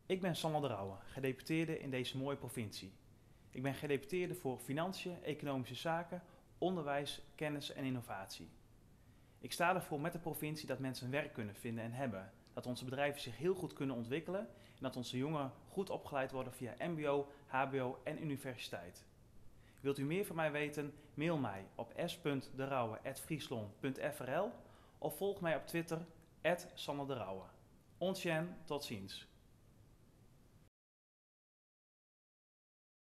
Ik ben Sander de Rauwe, gedeputeerde in deze mooie provincie. Ik ben gedeputeerde voor Financiën, Economische Zaken, Onderwijs, Kennis en Innovatie. Ik sta ervoor met de provincie dat mensen werk kunnen vinden en hebben, dat onze bedrijven zich heel goed kunnen ontwikkelen en dat onze jongeren goed opgeleid worden via mbo, hbo en universiteit. Wilt u meer van mij weten? Mail mij op s.derouwe@friesland.frl of volg mij op Twitter @SanderDeRouwe. Ontjen, tot ziens.